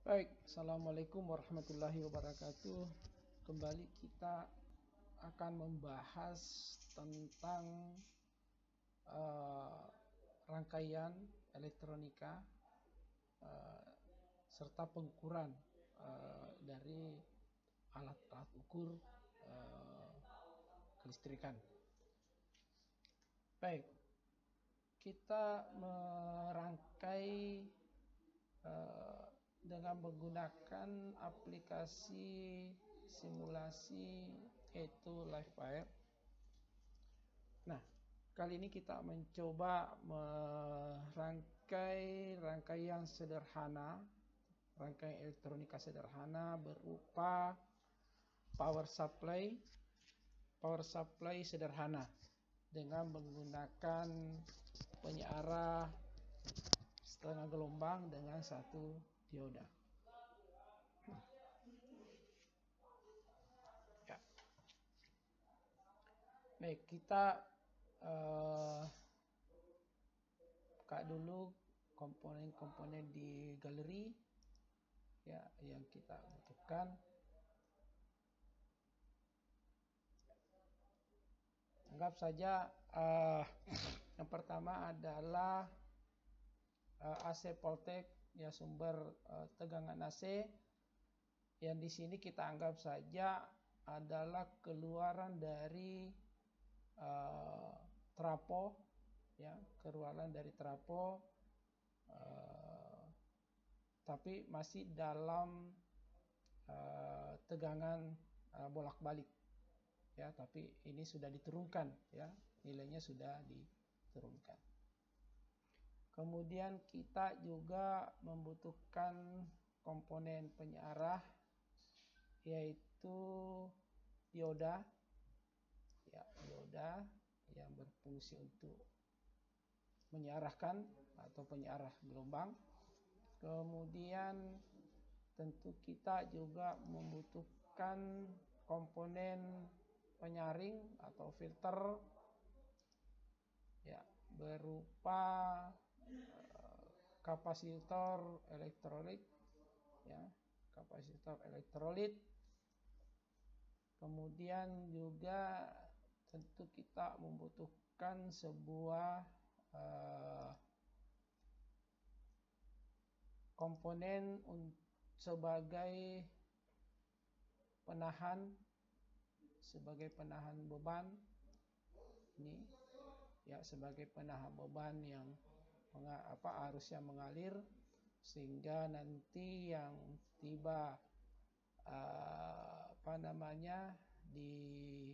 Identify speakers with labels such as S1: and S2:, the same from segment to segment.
S1: Baik, Assalamualaikum warahmatullahi wabarakatuh. Kembali kita akan membahas tentang rangkaian elektronika serta pengukuran dari alat-alat ukur kelistrikan. Baik, kita merangkai dengan menggunakan aplikasi simulasi yaitu LiveWire. Nah, kali ini kita mencoba rangkaian elektronika sederhana berupa power supply sederhana dengan menggunakan penyearah setengah gelombang dengan satu dioda. Ya. Baik, kita buka dulu komponen-komponen di galeri ya yang kita butuhkan. Anggap saja yang pertama adalah AC Voltec, ya, sumber tegangan AC yang di sini kita anggap saja adalah keluaran dari trapo, ya, tapi masih dalam tegangan bolak-balik, ya, tapi ini sudah diturunkan, ya, nilainya sudah diturunkan. Kemudian kita juga membutuhkan komponen penyearah yaitu dioda, ya, dioda yang berfungsi untuk menyearahkan atau penyearah gelombang. Kemudian tentu kita juga membutuhkan komponen penyaring atau filter, ya, berupa kapasitor elektrolit, ya, Kemudian juga tentu kita membutuhkan sebuah komponen sebagai penahan beban ini, ya, sebagai penahan beban yang arusnya mengalir sehingga nanti yang tiba di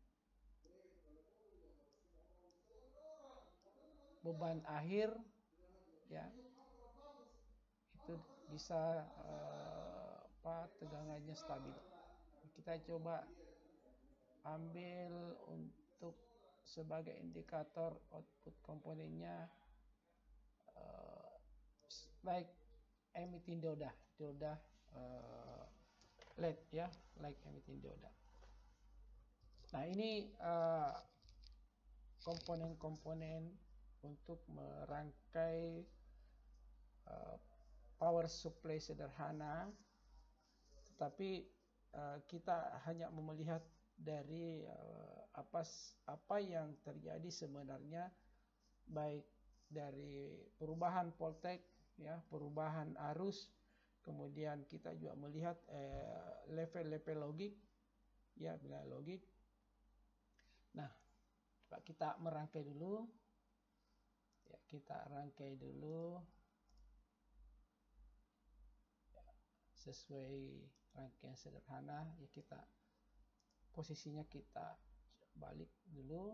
S1: beban akhir, ya, itu bisa tegangannya stabil. Kita coba ambil untuk sebagai indikator output komponennya like emitting dioda LED, ya, like emitting dioda. Nah, ini komponen-komponen untuk merangkai power supply sederhana, tetapi kita hanya melihat dari apa yang terjadi sebenarnya, baik dari perubahan voltage, ya, perubahan arus, kemudian kita juga melihat level-level logik, ya, logik. Nah, kita merangkai dulu, ya, ya, sesuai rangkaian sederhana, ya, posisinya kita balik dulu,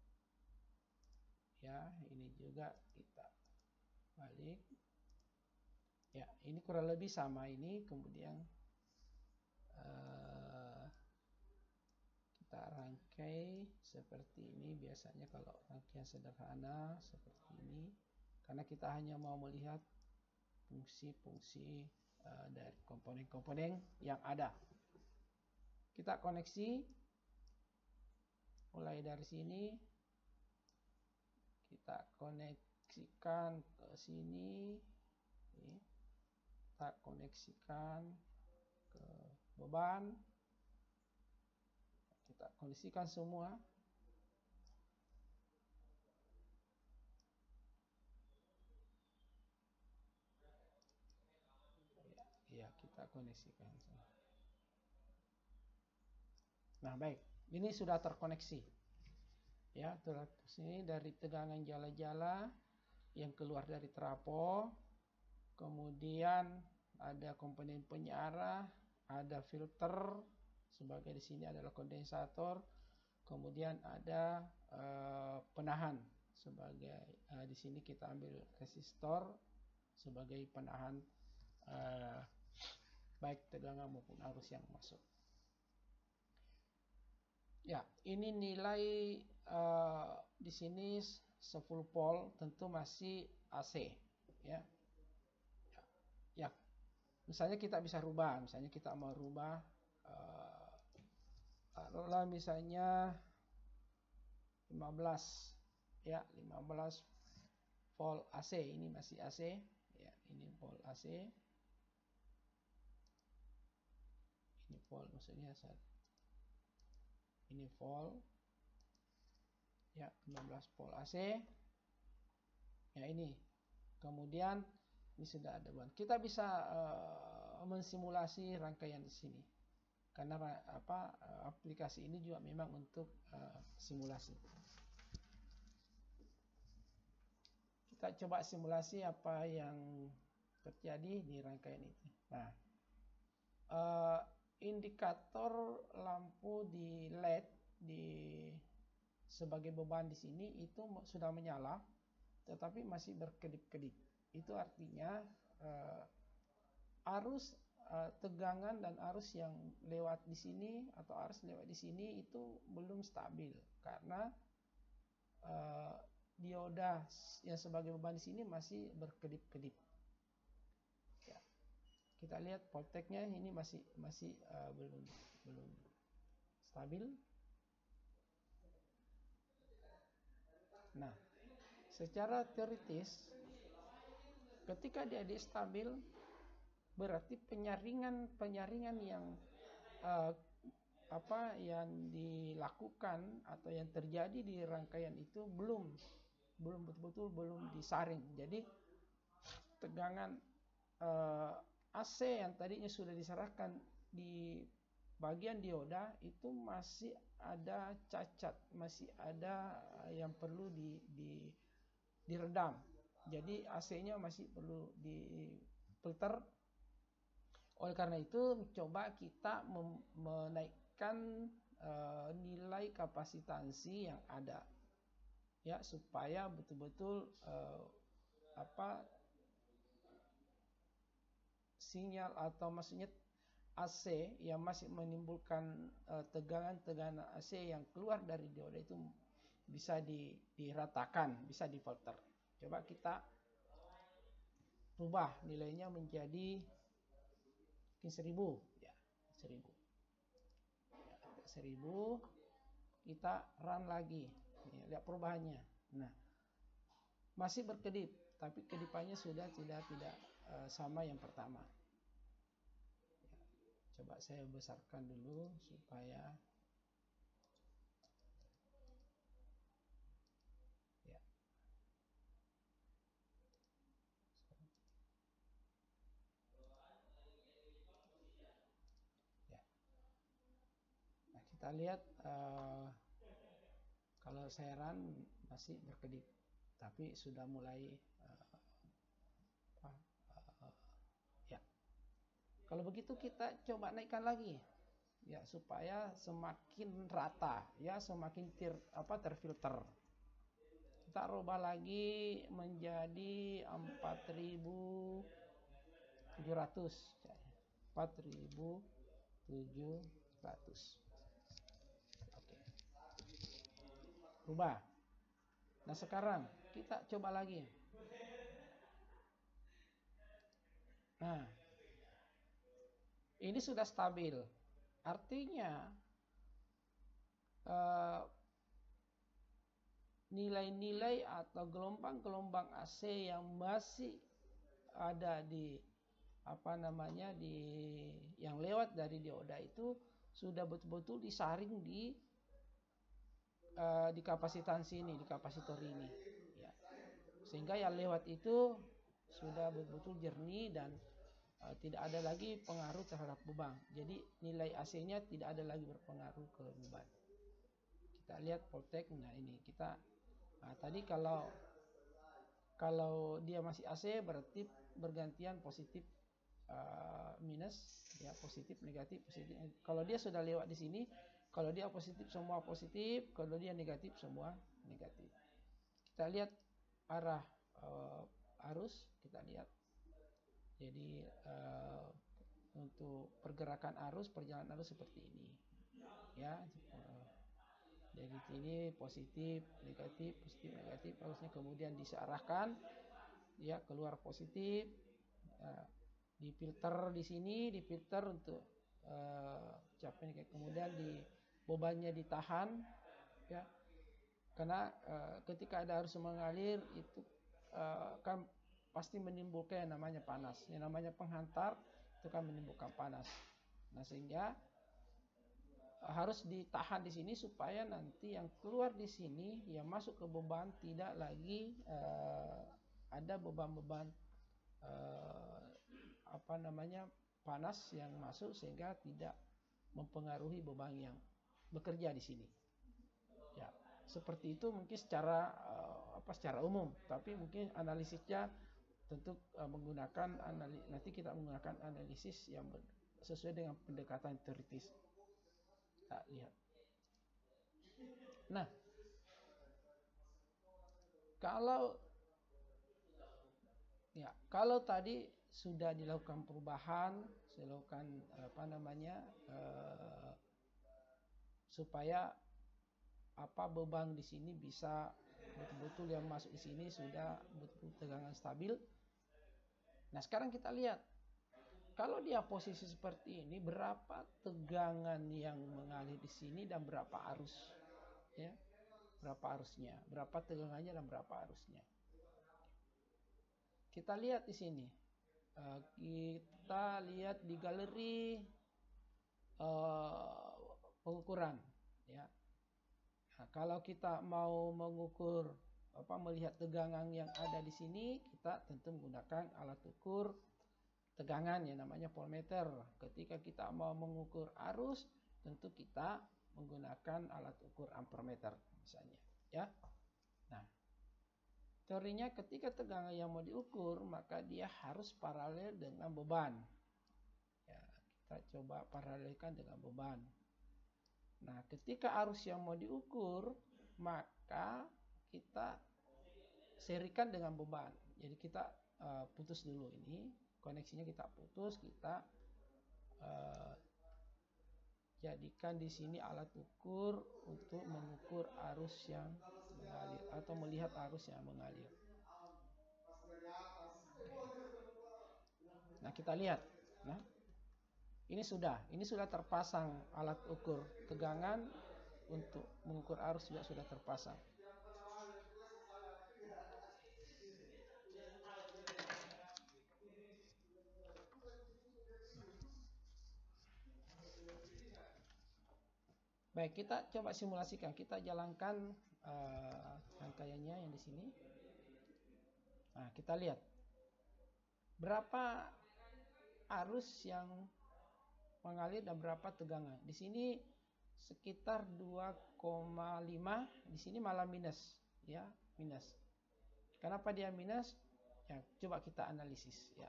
S1: ya, ini juga kita balik, ya, ini kurang lebih sama ini. Kemudian kita rangkai seperti ini. Biasanya kalau rangkaian sederhana seperti ini, karena kita hanya mau melihat fungsi-fungsi dari komponen-komponen yang ada. Kita koneksi mulai dari sini, kita koneksikan ke sini, kita koneksikan ke beban, kita kondisikan semua. Ya, kita koneksikan. Nah, baik, ini sudah terkoneksi. Ya, sini dari tegangan jala-jala yang keluar dari trafo, kemudian ada komponen penyiarah, ada filter, sebagai di sini adalah kondensator, kemudian ada penahan sebagai di sini kita ambil resistor sebagai penahan baik tegangan maupun arus yang masuk. Ya, ini nilai di sini 10 volt, tentu masih AC, ya. Ya, misalnya kita bisa rubah, misalnya kita mau rubah, taruhlah misalnya 15, ya, 15 volt AC, ini masih AC, ya, ini volt AC, ini volt maksudnya ini volt, ya, 15 volt AC, ya, ini kemudian ini sudah ada bahan. Kita bisa mensimulasi rangkaian di sini karena aplikasi ini juga memang untuk simulasi. Kita coba simulasi apa yang terjadi di rangkaian itu. Nah, indikator lampu di LED sebagai beban di sini itu sudah menyala, tetapi masih berkedip-kedip. Itu artinya arus tegangan dan arus yang lewat di sini atau arus lewat di sini itu belum stabil karena dioda yang sebagai beban di sini masih berkedip-kedip. Ya. Kita lihat volteknya ini masih belum stabil. Nah, secara teoritis ketika dia stabil berarti penyaringan yang yang dilakukan atau yang terjadi di rangkaian itu belum betul-betul disaring. Jadi tegangan AC yang tadinya sudah diserahkan di bagian dioda itu masih ada cacat, masih ada yang perlu diredam. Jadi AC-nya masih perlu difilter. Oleh karena itu, coba kita menaikkan nilai kapasitansi yang ada, ya, supaya betul-betul sinyal atau maksudnya AC yang masih menimbulkan tegangan AC yang keluar dari dioda itu bisa diratakan, bisa difilter. Coba kita rubah nilainya menjadi 1000, ya, 1000. Ya, 1000 kita run lagi. Ya, lihat perubahannya. Nah, masih berkedip, tapi kedipannya sudah tidak sama yang pertama. Ya, coba saya besarkan dulu supaya ya. Ya. Nah, kita lihat kalau saya run masih berkedip, tapi sudah mulai ya. Kalau begitu kita coba naikkan lagi, ya, supaya semakin rata, ya, semakin terfilter. Kita rubah lagi menjadi 4700. 4700. Oke. Rubah. Nah, sekarang kita coba lagi. Nah, ini sudah stabil. Artinya nilai-nilai atau gelombang-gelombang AC yang masih ada di apa namanya yang lewat dari dioda itu sudah betul-betul disaring di kapasitan sini, di kapasitor ini, ya. Sehingga yang lewat itu sudah betul-betul jernih dan tidak ada lagi pengaruh terhadap beban. Jadi nilai AC-nya tidak ada lagi berpengaruh ke beban. Kita lihat voltage. Nah ini kita tadi kalau dia masih AC berarti bergantian positif minus, ya, positif negatif positif. Kalau dia sudah lewat di sini, kalau dia positif semua positif, kalau dia negatif semua negatif. Kita lihat arah arus, kita lihat. Jadi untuk pergerakan arus, perjalanan arus seperti ini, ya. Jadi ini positif negatif arusnya kemudian disearahkan, ya, keluar positif. Di filter di sini, difilter untuk kemudian bebannya ditahan, ya, karena ketika ada arus mengalir itu kan pasti menimbulkan yang namanya panas, yang namanya penghantar itu kan menimbulkan panas. Nah sehingga harus ditahan di sini supaya nanti yang keluar di sini yang masuk ke beban tidak lagi ada beban-beban panas yang masuk sehingga tidak mempengaruhi beban yang bekerja di sini. Ya, seperti itu mungkin secara umum, tapi mungkin analisisnya tentu nanti kita menggunakan analisis yang sesuai dengan pendekatan teoritis. Kita lihat. Nah, kalau tadi sudah dilakukan perubahan, supaya beban di sini bisa betul-betul yang masuk di sini sudah betul-betul tegangan stabil. Nah, sekarang kita lihat kalau dia posisi seperti ini, berapa tegangan yang mengalir di sini dan berapa arus, ya, berapa arusnya, berapa tegangannya dan berapa arusnya. Kita lihat di sini. Kita lihat di galeri pengukuran, ya. Nah, kalau kita mau mengukur melihat tegangan yang ada di sini, kita tentu menggunakan alat ukur tegangan yang namanya voltmeter. Ketika kita mau mengukur arus, tentu kita menggunakan alat ukur ampermeter misalnya, ya. Nah, teorinya ketika tegangan yang mau diukur maka dia harus paralel dengan beban. Ya, kita coba paralelkan dengan beban. Nah, ketika arus yang mau diukur maka kita serikan dengan beban. Jadi kita putus dulu ini, koneksinya kita putus, kita jadikan di sini alat ukur untuk mengukur arus yang mengalir atau melihat arus yang mengalir. Nah, kita lihat. Nah, ini sudah terpasang alat ukur tegangan untuk mengukur arus juga sudah terpasang. Baik, kita coba simulasikan. Kita jalankan rangkaiannya yang di sini. Nah, kita lihat berapa arus yang mengalir dan berapa tegangan. Di sini sekitar 2,5, di sini malah minus, ya, minus. Kenapa dia minus? Ya, coba kita analisis, ya.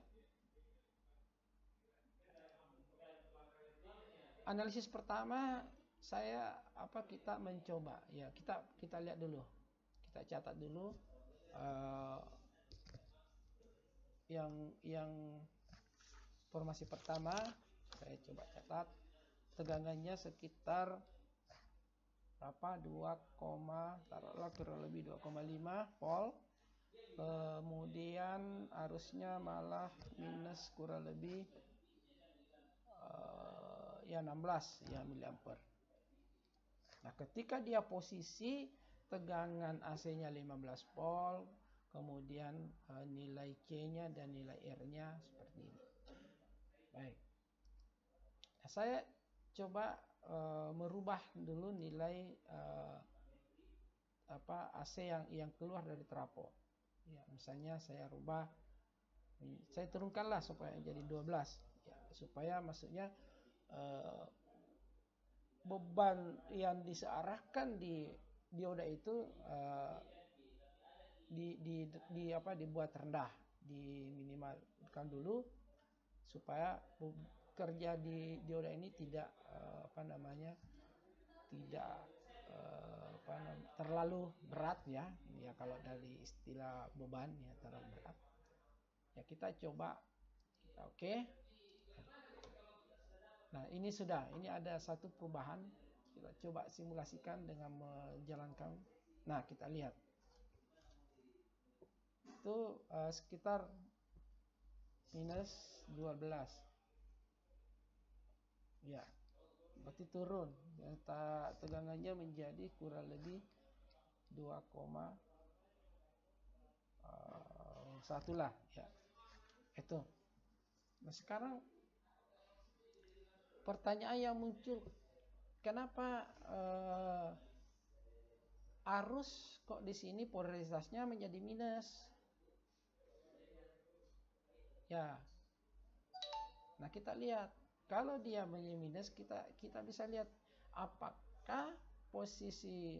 S1: Analisis pertama kita mencoba, ya, kita lihat dulu, kita catat dulu yang formasi pertama. Saya coba catat tegangannya sekitar berapa, 2, kurang lebih 2,5 volt. Kemudian arusnya malah minus kurang lebih 16 ya miliampere. Nah, ketika dia posisi tegangan AC-nya 15 volt, kemudian nilai C-nya dan nilai R-nya seperti ini. saya coba merubah dulu nilai AC yang keluar dari trafo. Ya, misalnya saya rubah, saya turunkanlah supaya jadi 12. Ya, supaya maksudnya beban yang disearahkan di dioda itu dibuat rendah, diminimalkan dulu supaya kerja di dioda ini tidak tidak terlalu berat ya kalau dari istilah beban ya terlalu berat. Ya kita coba, oke. Nah ini ada satu perubahan. Kita coba simulasikan dengan menjalankan. Nah kita lihat itu sekitar minus 12 ya, berarti turun tegangannya menjadi kurang lebih 2,1 lah ya itu. Nah sekarang pertanyaan yang muncul, kenapa arus kok di sini polaritasnya menjadi minus ya. Nah kita lihat kalau dia menjadi minus, kita bisa lihat apakah posisi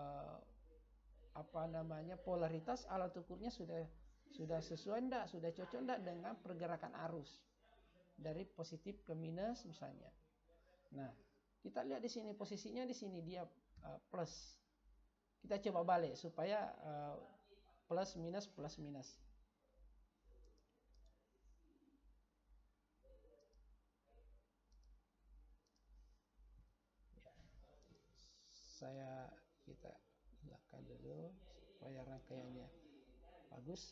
S1: polaritas alat ukurnya sudah sesuai enggak, sudah cocok enggak dengan pergerakan arus dari positif ke minus misalnya. Nah, kita lihat di sini posisinya di sini dia plus. Kita coba balik supaya plus minus. Ya. Kita lakukan dulu supaya rangkaiannya bagus.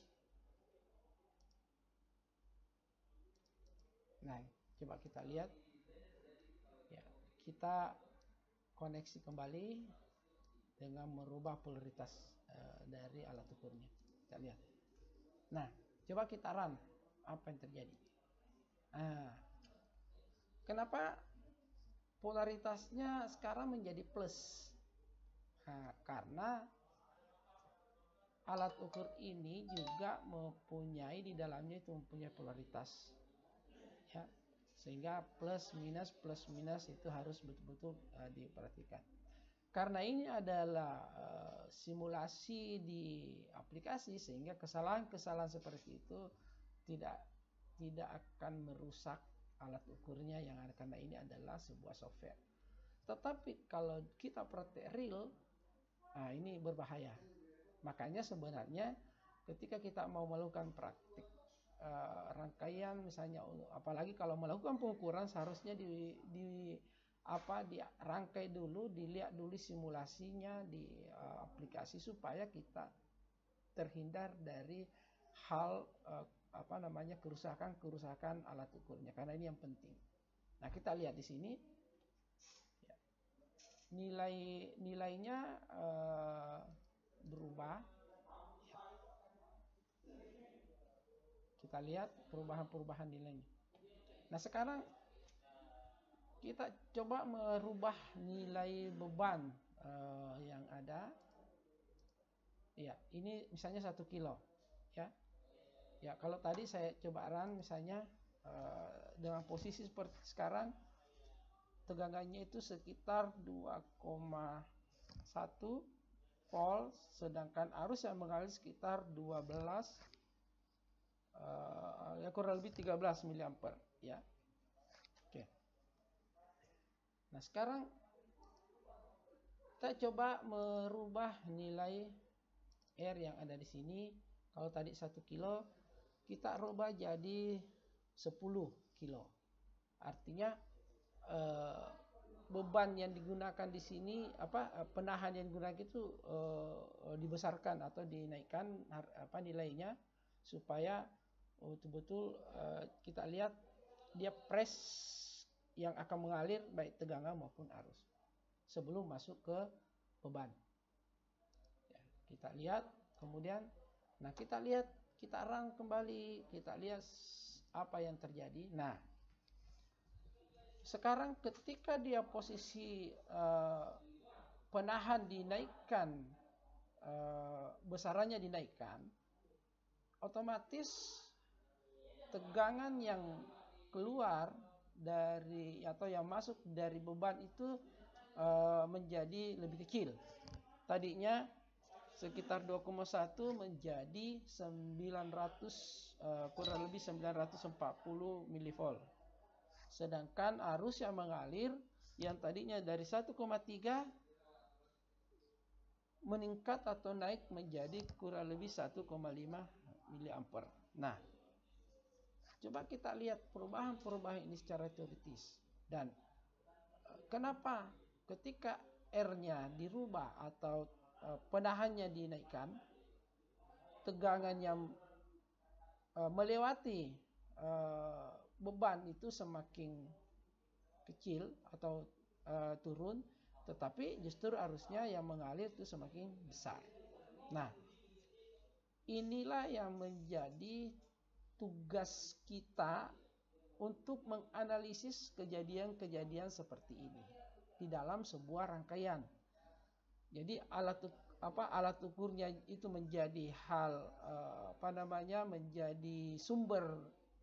S1: Nah, coba kita lihat. Ya, kita koneksi kembali dengan merubah polaritas dari alat ukurnya. Kita lihat. Nah, coba kita run apa yang terjadi. Kenapa polaritasnya sekarang menjadi plus? Nah, karena alat ukur ini juga mempunyai di dalamnya itu mempunyai polaritas. Ya, sehingga plus minus itu harus betul-betul diperhatikan. Karena ini adalah simulasi di aplikasi, sehingga kesalahan-kesalahan seperti itu tidak akan merusak alat ukurnya yang ada, karena ini adalah sebuah software. Tetapi kalau kita praktek real, ini berbahaya. Makanya sebenarnya ketika kita mau melakukan praktik rangkaian misalnya, apalagi kalau melakukan pengukuran, seharusnya dirangkai dulu, dilihat dulu simulasinya di aplikasi supaya kita terhindar dari hal kerusakan alat ukurnya, karena ini yang penting. Nah kita lihat di sini ya, nilainya berubah ya. Kita lihat perubahan nilainya. Nah sekarang kita coba merubah nilai beban yang ada. Ya, ini misalnya 1 kilo ya. Ya, kalau tadi saya coba run misalnya dengan posisi seperti sekarang, tegangannya itu sekitar 2,1 volt, sedangkan arus yang mengalir sekitar 12 ya kurang lebih 13 miliampere ya. Oke. Nah, sekarang kita coba merubah nilai R yang ada di sini. Kalau tadi 1 kilo, kita rubah jadi 10 kilo. Artinya beban yang digunakan di sini, penahan yang digunakan itu dibesarkan atau dinaikkan nilainya, supaya betul-betul kita lihat dia press yang akan mengalir baik tegangan maupun arus sebelum masuk ke beban. Ya, kita lihat kemudian, nah kita run kembali, kita lihat apa yang terjadi. Nah sekarang ketika dia posisi penahan dinaikkan, besarannya dinaikkan, otomatis tegangan yang keluar dari atau yang masuk dari beban itu menjadi lebih kecil. Tadinya sekitar 2,1 menjadi 900, kurang lebih 940 milivolt. Sedangkan arus yang mengalir yang tadinya dari 1,3 meningkat atau naik menjadi kurang lebih 1,5 miliampere. Nah, coba kita lihat perubahan-perubahan ini secara teoritis. Dan kenapa ketika R-nya dirubah atau penahannya dinaikkan, tegangan yang melewati beban itu semakin kecil atau turun, tetapi justru arusnya yang mengalir itu semakin besar. Nah, inilah yang menjadi tugas kita untuk menganalisis kejadian-kejadian seperti ini di dalam sebuah rangkaian. Jadi alat ukurnya itu menjadi hal menjadi sumber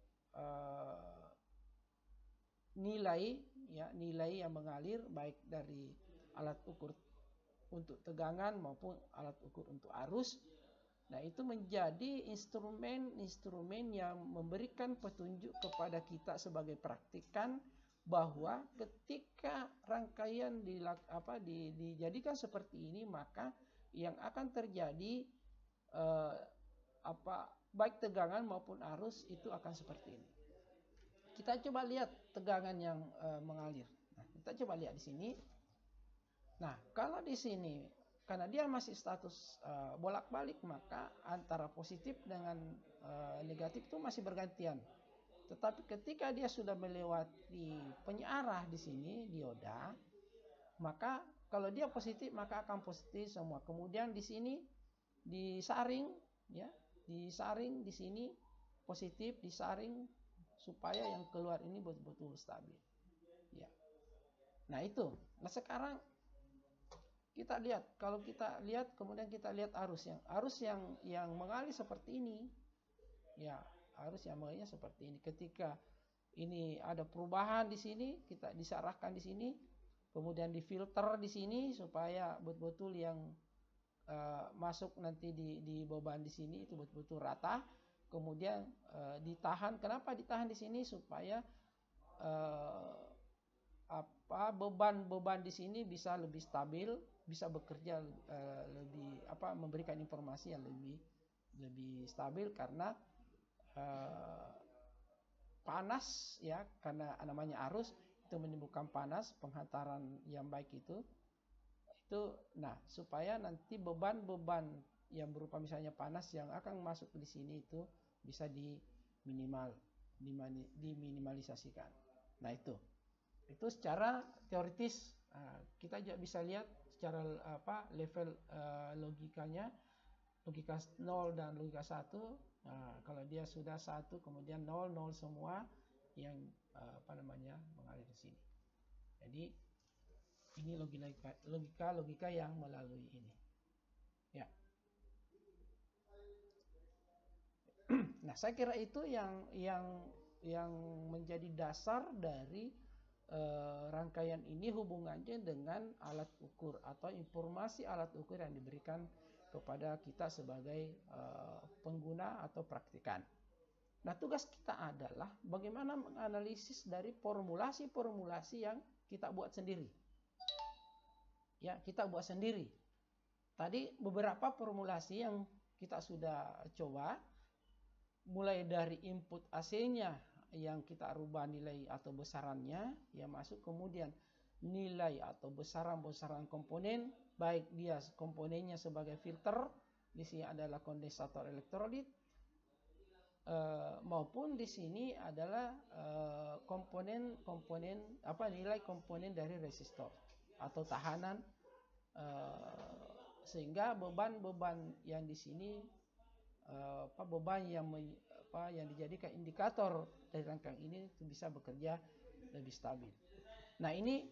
S1: nilai yang mengalir baik dari alat ukur untuk tegangan maupun alat ukur untuk arus. Nah, itu menjadi instrumen yang memberikan petunjuk kepada kita sebagai praktikan bahwa ketika rangkaian dijadikan seperti ini, maka yang akan terjadi baik tegangan maupun arus itu akan seperti ini. Kita coba lihat tegangan yang mengalir. Nah, kita coba lihat di sini. Nah, kalau di sini karena dia masih status bolak-balik, maka antara positif dengan negatif itu masih bergantian. Tetapi ketika dia sudah melewati penyearah di sini, dioda, maka kalau dia positif maka akan positif semua. Kemudian di sini disaring, ya, disaring di sini positif, disaring supaya yang keluar ini betul-betul stabil. Ya. Nah itu. Nah sekarang kita lihat, kalau kita lihat kemudian kita lihat arus yang mengalir seperti ini, ya arus yang mengalirnya seperti ini. Ketika ini ada perubahan di sini, kita disarahkan di sini, kemudian difilter di sini supaya betul-betul yang masuk nanti di beban di sini itu betul-betul rata. Kemudian ditahan. Kenapa ditahan di sini? Supaya beban di sini bisa lebih stabil, bisa bekerja lebih memberikan informasi yang lebih stabil karena panas, ya, karena namanya arus itu menimbulkan panas, penghantaran yang baik itu. Nah, supaya nanti beban-beban yang berupa misalnya panas yang akan masuk di sini itu bisa diminimalisasikan. Nah, itu secara teoritis. Kita juga bisa lihat secara level logikanya, logika 0 dan logika 1. Kalau dia sudah 1 kemudian 0 semua yang mengalir di sini. Jadi ini logika yang melalui ini. Ya. Nah, saya kira itu yang menjadi dasar dari rangkaian ini, hubungannya dengan alat ukur atau informasi alat ukur yang diberikan kepada kita sebagai pengguna atau praktikan. Nah, tugas kita adalah bagaimana menganalisis dari formulasi-formulasi yang kita buat sendiri. Ya, kita buat sendiri. Tadi beberapa formulasi yang kita sudah coba, mulai dari input AC-nya yang kita rubah nilai atau besarannya, ya masuk, kemudian nilai atau besaran-besaran komponen, baik dia komponennya sebagai filter, di sini adalah kondensator elektrolit, maupun di sini adalah nilai komponen dari resistor atau tahanan, sehingga beban-beban yang di sini beban yang dijadikan indikator dari rangkaian ini itu bisa bekerja lebih stabil. Nah, ini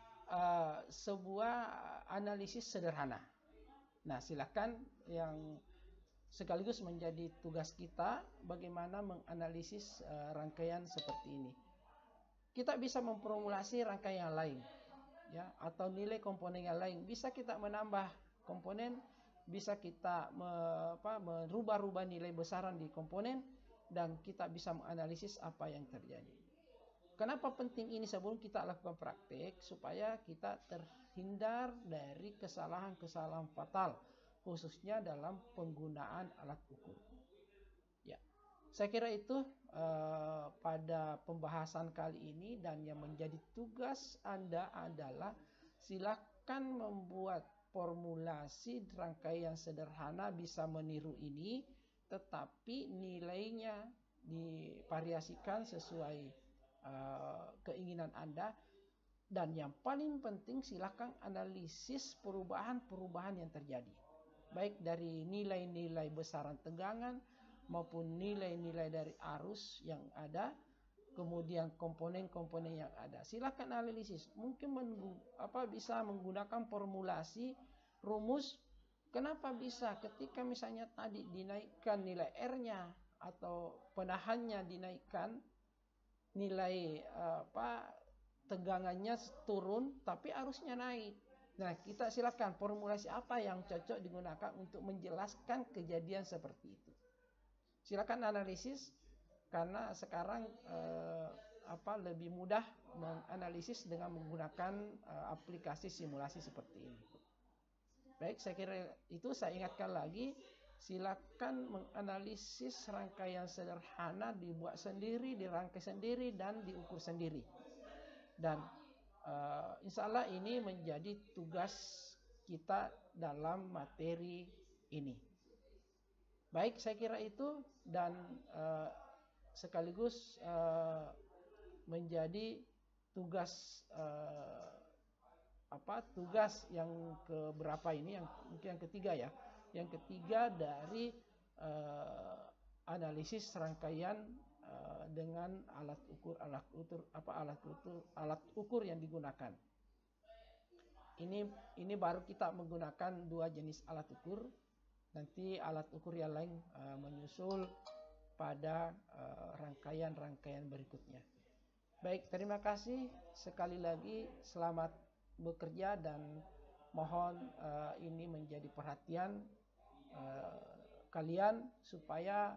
S1: sebuah analisis sederhana. Nah, silakan yang sekaligus menjadi tugas kita bagaimana menganalisis rangkaian seperti ini. Kita bisa memformulasi rangkaian yang lain, ya, atau nilai komponen yang lain. Bisa kita menambah komponen, bisa kita merubah-rubah nilai besaran di komponen, dan kita bisa menganalisis apa yang terjadi. Kenapa penting ini sebelum kita lakukan praktek? Supaya kita terhindar dari kesalahan-kesalahan fatal, khususnya dalam penggunaan alat ukur. Ya, saya kira itu pada pembahasan kali ini, dan yang menjadi tugas Anda adalah silakan membuat formulasi rangkaian sederhana bisa meniru ini, tetapi nilainya divariasikan sesuai keinginan Anda. Dan yang paling penting, silakan analisis perubahan-perubahan yang terjadi, baik dari nilai-nilai besaran tegangan maupun nilai-nilai dari arus yang ada, kemudian komponen-komponen yang ada. Silakan analisis. Mungkin bisa menggunakan formulasi rumus. Kenapa bisa? Ketika misalnya tadi dinaikkan nilai R-nya atau penahannya dinaikkan, nilai tegangannya turun tapi arusnya naik. Nah, kita silakan formulasi apa yang cocok digunakan untuk menjelaskan kejadian seperti itu. Silakan analisis, karena sekarang lebih mudah menganalisis dengan menggunakan aplikasi simulasi seperti ini. Baik, saya kira itu. Saya ingatkan lagi, silakan menganalisis rangkaian sederhana, dibuat sendiri, dirangkai sendiri, dan diukur sendiri. Dan insya Allah ini menjadi tugas kita dalam materi ini. Baik, saya kira itu, dan sekaligus menjadi tugas tugas yang keberapa ini, yang mungkin yang ketiga ya. Yang ketiga dari analisis rangkaian dengan alat ukur yang digunakan. Ini baru kita menggunakan 2 jenis alat ukur. Nanti alat ukur yang lain menyusul pada rangkaian-rangkaian berikutnya. Baik, terima kasih sekali lagi. Selamat bekerja, dan mohon ini menjadi perhatian kalian supaya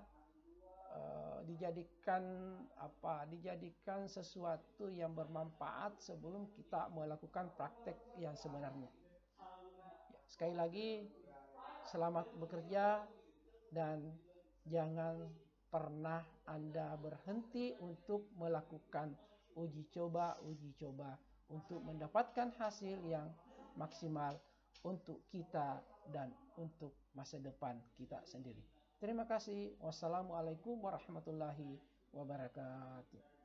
S1: dijadikan sesuatu yang bermanfaat sebelum kita melakukan praktek yang sebenarnya. Ya, sekali lagi selamat bekerja, dan jangan pernah Anda berhenti untuk melakukan uji coba untuk mendapatkan hasil yang maksimal untuk kita dan untuk masa depan kita sendiri. Terima kasih. Wassalamualaikum warahmatullahi wabarakatuh.